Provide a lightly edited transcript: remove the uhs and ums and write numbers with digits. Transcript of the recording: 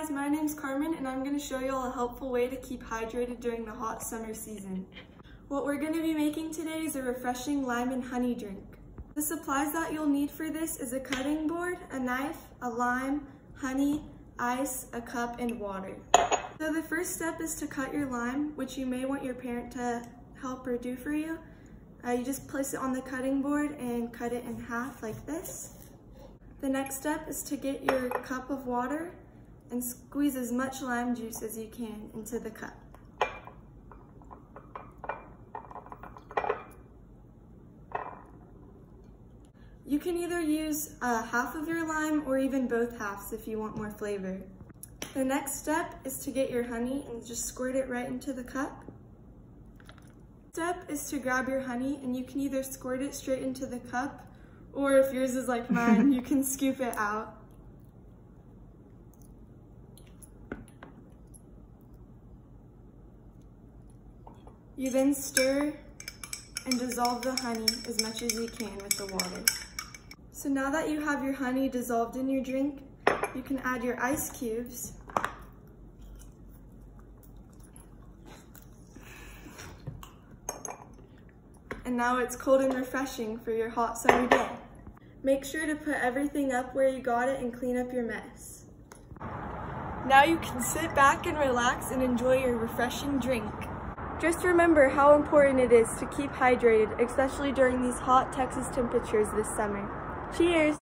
guys, my name's Carmen and I'm going to show you all a helpful way to keep hydrated during the hot summer season. What we're going to be making today is a refreshing lime and honey drink. The supplies that you'll need for this is a cutting board, a knife, a lime, honey, ice, a cup, and water. So the first step is to cut your lime, which you may want your parent to help or do for you. You just place it on the cutting board and cut it in half like this. The next step is to get your cup of water and squeeze as much lime juice as you can into the cup. You can either use half of your lime or even both halves if you want more flavor. The next step is to get your honey and just squirt it right into the cup. Step is to grab your honey and you can either squirt it straight into the cup, or if yours is like mine, you can scoop it out. You then stir and dissolve the honey as much as you can with the water. So now that you have your honey dissolved in your drink, you can add your ice cubes. And now it's cold and refreshing for your hot summer day. Make sure to put everything up where you got it and clean up your mess. Now you can sit back and relax and enjoy your refreshing drink. Just remember how important it is to keep hydrated, especially during these hot Texas temperatures this summer. Cheers!